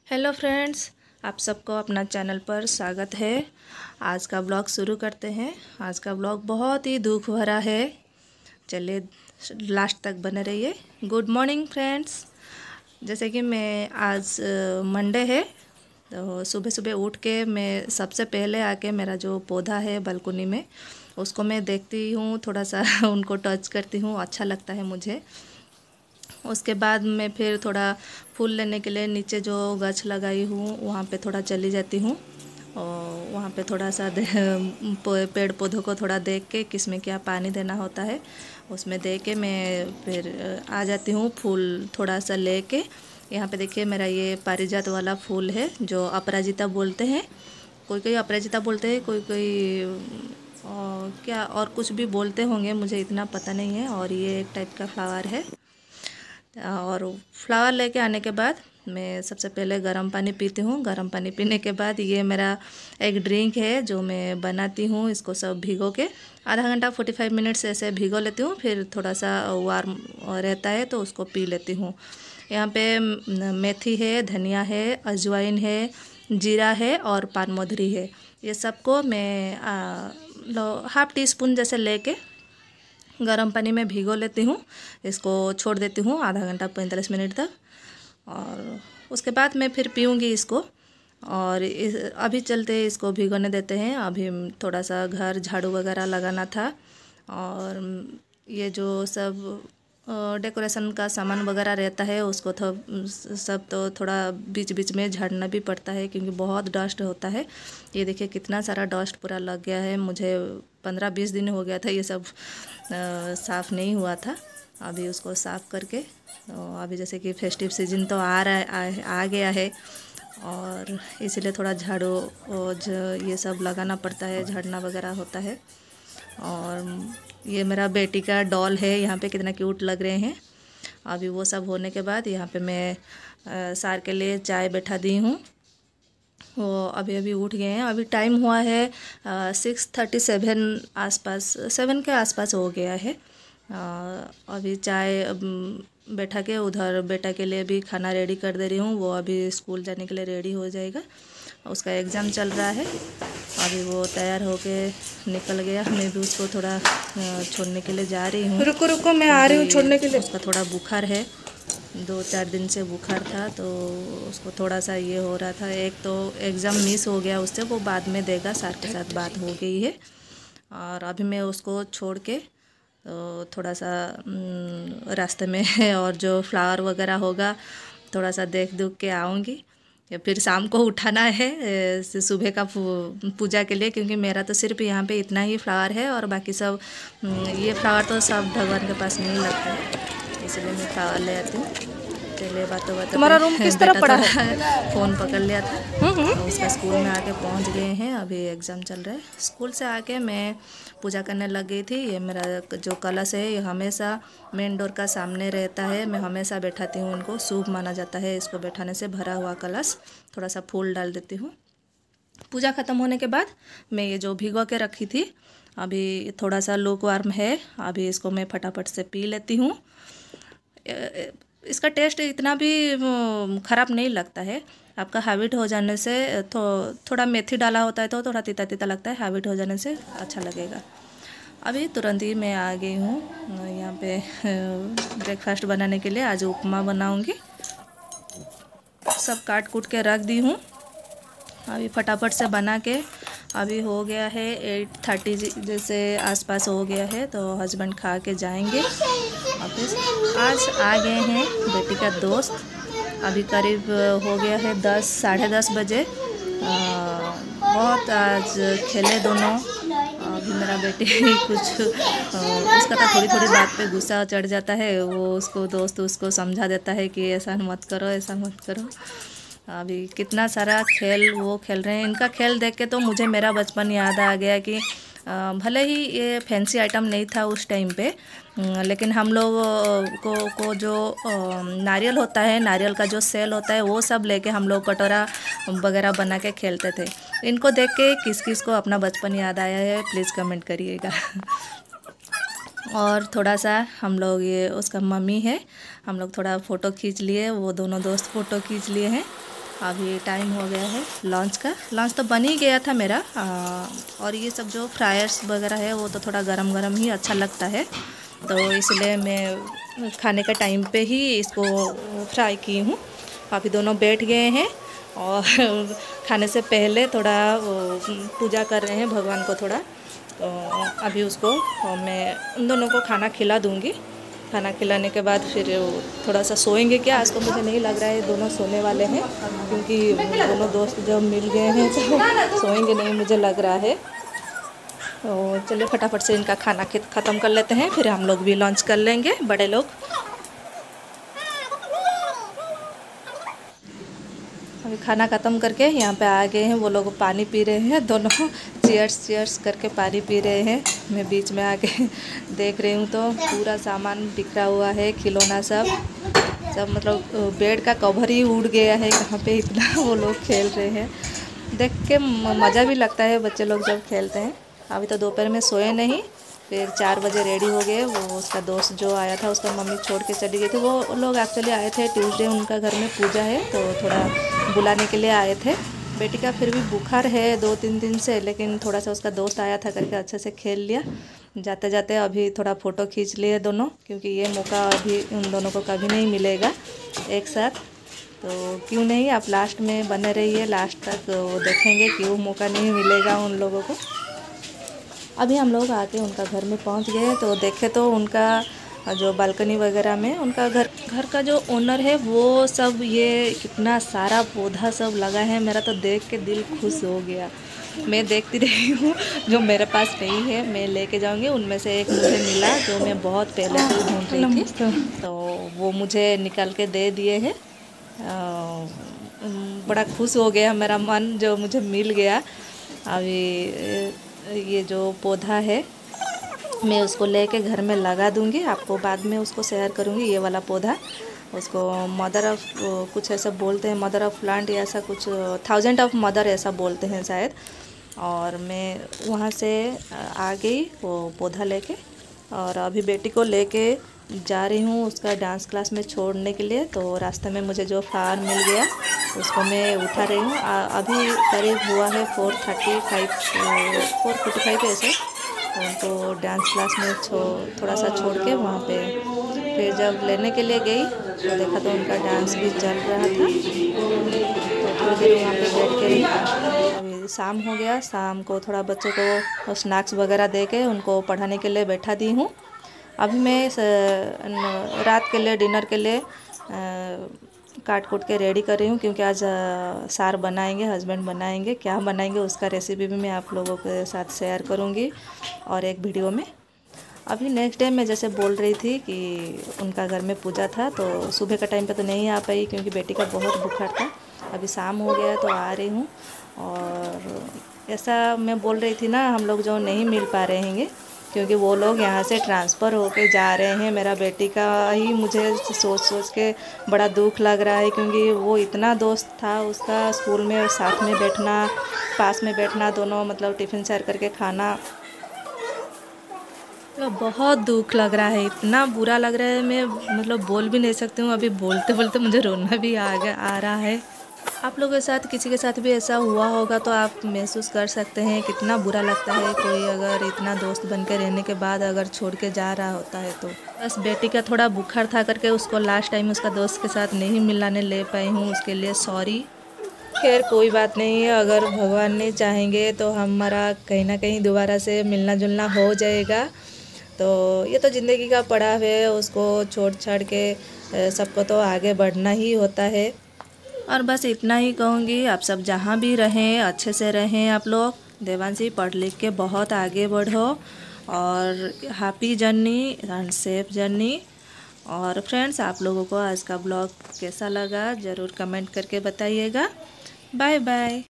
Hello friends, आप सबको अपना चैनल पर स्वागत है। आज का ब्लॉग शुरू करते हैं। आज का ब्लॉग बहुत ही दुख भरा है। चलिए लास्ट तक बने रहिए। Good morning friends. जैसे कि मैं आज मंडे है, तो सुबह सुबह उठ के मैं सबसे पहले आके मेरा जो पौधा है बालकनी में उसको मैं देखती हूँ, थोड़ा सा उनको टच करती हूँ, अच्छा लगता है मुझे। उसके बाद मैं फिर थोड़ा फूल लेने के लिए नीचे जो गाछ लगाई हूँ वहाँ पे थोड़ा चली जाती हूँ और वहाँ पे थोड़ा सा पेड़ पौधों को थोड़ा देख के किसमें क्या पानी देना होता है उसमें दे के मैं फिर आ जाती हूँ। फूल थोड़ा सा लेके यहाँ पे देखिए, मेरा ये पारिजात वाला फूल है जो अपराजिता बोलते हैं। कोई कोई अपराजिता बोलते हैं, कोई कोई क्या और कुछ भी बोलते होंगे, मुझे इतना पता नहीं है। और ये एक टाइप का फ्लावर है। और फ्लावर लेके आने के बाद मैं सबसे पहले गर्म पानी पीती हूँ। गर्म पानी पीने के बाद ये मेरा एक ड्रिंक है जो मैं बनाती हूँ। इसको सब भिगो के आधा घंटा 45 मिनट्स ऐसे भिगो लेती हूँ, फिर थोड़ा सा वार्म रहता है तो उसको पी लेती हूँ। यहाँ पे मेथी है, धनिया है, अजवाइन है, जीरा है और पान मधुरी है। ये सबको मैं हाफ टी स्पून जैसे लेके गर्म पानी में भिगो लेती हूँ। इसको छोड़ देती हूँ आधा घंटा 45 मिनट तक, और उसके बाद मैं फिर पीऊँगी इसको। और अभी चलते इसको भिगोने देते हैं। अभी थोड़ा सा घर झाड़ू वगैरह लगाना था, और ये जो सब डेकोरेशन का सामान वगैरह रहता है उसको तो सब तो थोड़ा बीच बीच में झाड़ना भी पड़ता है क्योंकि बहुत डस्ट होता है। ये देखिए कितना सारा डस्ट पूरा लग गया है। मुझे 15-20 दिन हो गया था ये सब साफ़ नहीं हुआ था। अभी उसको साफ़ करके, तो अभी जैसे कि फेस्टिव सीजन तो आ रहा है, आ गया है, और इसीलिए थोड़ा झाड़ू ये सब लगाना पड़ता है, झाड़ना वगैरह होता है। और ये मेरा बेटी का डॉल है, यहाँ पे कितना क्यूट लग रहे हैं। अभी वो सब होने के बाद यहाँ पे मैं सार के लिए चाय बैठा दी हूँ। वो अभी अभी उठ गए हैं। अभी टाइम हुआ है 6:37 आसपास, 7 के आसपास हो गया है। अभी चाय बैठा के उधर बेटा के लिए भी खाना रेडी कर दे रही हूँ। वो अभी स्कूल जाने के लिए रेडी हो जाएगा, उसका एग्ज़ाम चल रहा है। अभी वो तैयार होके निकल गया, मैं भी उसको थोड़ा छोड़ने के लिए जा रही हूँ। रुको रुको, मैं आ रही हूँ छोड़ने के लिए। उसका थोड़ा बुखार है, 2-4 दिन से बुखार था, तो उसको थोड़ा सा ये हो रहा था। एक तो एग्ज़ाम मिस हो गया उससे, वो बाद में देगा, सर के साथ बात हो गई है। और अभी मैं उसको छोड़ के तो थोड़ा सा रास्ते में और जो फ्लावर वगैरह होगा थोड़ा सा देख दुख के आऊँगी। या फिर शाम को उठाना है सुबह का पूजा के लिए, क्योंकि मेरा तो सिर्फ यहाँ पे इतना ही फ्लावर है और बाकी सब ये फ्लावर तो सब भगवान के पास नहीं लगता है, इसलिए मैं फ्लावर ले आती हूँ। चलिए बातों बातों तुम्हारा रूम किस तरह पड़ा है? फ़ोन पकड़ लिया था। तो उसका स्कूल में आके पहुँच गए हैं। अभी एग्ज़ाम चल रहा है। स्कूल से आके मैं पूजा करने लग गई थी। ये मेरा जो कलश है ये हमेशा मेन डोर का सामने रहता है, मैं हमेशा बैठाती हूँ। उनको शुभ माना जाता है इसको बैठाने से। भरा हुआ कलश, थोड़ा सा फूल डाल देती हूँ। पूजा ख़त्म होने के बाद मैं ये जो भिगो के रखी थी, अभी थोड़ा सा लूक वार्म है, अभी इसको मैं फटाफट से पी लेती हूँ। इसका टेस्ट इतना भी ख़राब नहीं लगता है। आपका हैबिट हो जाने से थोड़ा मेथी डाला होता है तो थोड़ा तीता तीता लगता है, हैबिट हो जाने से अच्छा लगेगा। अभी तुरंत ही मैं आ गई हूँ यहाँ पे ब्रेकफास्ट बनाने के लिए। आज उपमा बनाऊँगी। सब काट कूट के रख दी हूँ। अभी फटाफट से बना के, अभी हो गया है 8:30 जैसे आसपास हो गया है, तो हस्बैंड खा के जाएंगे ऑफिस। आज आ गए हैं बेटी का दोस्त। अभी करीब हो गया है 10, साढ़े 10 बजे। बहुत आज खेले दोनों। अभी मेरा बेटी कुछ उसका तो थोड़ी थोड़ी बात पे गुस्सा चढ़ जाता है। वो उसको दोस्त उसको समझा देता है कि ऐसा मत करो, ऐसा मत करो। अभी कितना सारा खेल वो खेल रहे हैं। इनका खेल देख के तो मुझे मेरा बचपन याद आ गया कि भले ही ये फैंसी आइटम नहीं था उस टाइम पे, लेकिन हम लोग को जो नारियल होता है, नारियल का जो सेल होता है, वो सब लेके हम लोग कटोरा वगैरह बना के खेलते थे। इनको देख के किस किस को अपना बचपन याद आया है प्लीज़ कमेंट करिएगा। और थोड़ा सा हम लोग, ये उसका मम्मी है, हम लोग थोड़ा फ़ोटो खींच लिए। वो दोनों दोस्त फ़ोटो खींच लिए हैं। अभी टाइम हो गया है लंच का। लंच तो बन ही गया था मेरा। और ये सब जो फ्रायर्स वगैरह है वो तो थोड़ा गरम गरम ही अच्छा लगता है, तो इसलिए मैं खाने का टाइम पे ही इसको फ्राई की हूँ। अभी दोनों बैठ गए हैं और खाने से पहले थोड़ा पूजा कर रहे हैं भगवान को थोड़ा। तो अभी उसको मैं उन दोनों को खाना खिला दूँगी। खाना खिलाने के बाद फिर थोड़ा सा सोएंगे क्या। आज तो मुझे नहीं लग रहा है दोनों सोने वाले हैं, क्योंकि दोनों दोस्त जब मिल गए हैं तो सोएंगे नहीं मुझे लग रहा है। तो चलिए फटाफट से इनका खाना ख़त्म कर लेते हैं, फिर हम लोग भी लंच कर लेंगे बड़े लोग। अभी खाना ख़त्म करके यहाँ पे आ गए हैं, वो लोग पानी पी रहे हैं, दोनों चीयर्स करके पानी पी रहे हैं। मैं बीच में आके देख रही हूँ तो पूरा सामान बिखरा हुआ है, खिलौना सब मतलब बेड का कवर ही उड़ गया है यहाँ पे, इतना वो लोग खेल रहे हैं। देख के मज़ा भी लगता है बच्चे लोग जब खेलते हैं। अभी तो दोपहर में सोए नहीं, फिर 4 बजे रेडी हो गए। वो उसका दोस्त जो आया था उसका मम्मी छोड़ के चली गई थी। वो लोग एक्चुअली आए थे ट्यूसडे, उनका घर में पूजा है तो थोड़ा बुलाने के लिए आए थे। बेटी का फिर भी बुखार है 2-3 दिन से, लेकिन थोड़ा सा उसका दोस्त आया था करके अच्छे से खेल लिया। जाते जाते अभी थोड़ा फ़ोटो खींच लिए दोनों, क्योंकि ये मौका अभी उन दोनों को कभी नहीं मिलेगा एक साथ। तो क्यों नहीं, आप लास्ट में बने रहिए, लास्ट तक वो देखेंगे क्यों मौका नहीं मिलेगा उन लोगों को। अभी हम लोग आके उनका घर में पहुंच गए तो देखे तो उनका जो बालकनी वगैरह में उनका घर का जो ओनर है वो सब ये कितना सारा पौधा सब लगा है। मेरा तो देख के दिल खुश हो गया। मैं देखती रही हूँ, जो मेरे पास नहीं है मैं लेके जाऊँगी। उनमें से एक मुझे मिला जो मैं बहुत पहले से ढूंढ रही थी, तो वो मुझे निकाल के दे दिए हैं। बड़ा खुश हो गया मेरा मन जो मुझे मिल गया। अभी ये जो पौधा है मैं उसको लेके घर में लगा दूंगी, आपको बाद में उसको शेयर करूंगी। ये वाला पौधा उसको मदर ऑफ कुछ ऐसा बोलते हैं, मदर ऑफ प्लांट या ऐसा कुछ 1000 ऑफ मदर ऐसा बोलते हैं शायद। और मैं वहाँ से आ गई वो पौधा लेके, और अभी बेटी को लेके जा रही हूँ उसका डांस क्लास में छोड़ने के लिए। तो रास्ते में मुझे जो फ्लावर मिल गया उसको मैं उठा रही हूँ। अभी करीब हुआ है 4:45 ऐसे। उनको डांस क्लास में थोड़ा सा छोड़ के वहाँ पे फिर जब लेने के लिए गई तो देखा तो उनका डांस भी चल रहा था। तो थोड़ी देर वहाँ पे बैठ के रही। अभी शाम हो गया, शाम को थोड़ा बच्चों को स्नैक्स वगैरह दे के उनको पढ़ाने के लिए बैठा दी हूँ। अभी मैं रात के लिए डिनर के लिए काट कूट के रेडी कर रही हूँ, क्योंकि आज सार बनाएंगे, हस्बैंड बनाएंगे। क्या बनाएंगे उसका रेसिपी भी मैं आप लोगों के साथ शेयर करूँगी और एक वीडियो में। अभी नेक्स्ट डे मैं जैसे बोल रही थी कि उनका घर में पूजा था, तो सुबह का टाइम पे तो नहीं आ पाई क्योंकि बेटी का बहुत बुखार था। अभी शाम हो गया तो आ रही हूँ। और ऐसा मैं बोल रही थी ना, हम लोग जो नहीं मिल पा रहे हैं क्योंकि वो लोग यहाँ से ट्रांसफ़र होके जा रहे हैं। मेरा बेटी का ही मुझे सोच के बड़ा दुख लग रहा है, क्योंकि वो इतना दोस्त था उसका स्कूल में, और साथ में बैठना, पास में बैठना, दोनों मतलब टिफ़िन शेयर करके खाना। तो बहुत दुख लग रहा है, इतना बुरा लग रहा है, मैं मतलब बोल भी नहीं सकती हूँ। अभी बोलते बोलते मुझे रोना भी आ रहा है। आप लोगों के साथ किसी के साथ भी ऐसा हुआ होगा तो आप महसूस कर सकते हैं कितना बुरा लगता है कोई अगर इतना दोस्त बन के रहने के बाद अगर छोड़ के जा रहा होता है। तो बस बेटी का थोड़ा बुखार था करके उसको लास्ट टाइम उसका दोस्त के साथ नहीं मिलाने ले पाई हूँ, उसके लिए सॉरी। खैर कोई बात नहीं है, अगर भगवान ने चाहेंगे तो हमारा कहीं ना कहीं दोबारा से मिलना जुलना हो जाएगा। तो ये तो ज़िंदगी का पड़ाव है, उसको छोड़ छाड़ के सबको तो आगे बढ़ना ही होता है। और बस इतना ही कहूँगी, आप सब जहाँ भी रहें अच्छे से रहें। आप लोग देवांशी पढ़ लिख के बहुत आगे बढ़ो, और happy journey and safe journey. और फ्रेंड्स, आप लोगों को आज का ब्लॉग कैसा लगा ज़रूर कमेंट करके बताइएगा। Bye bye.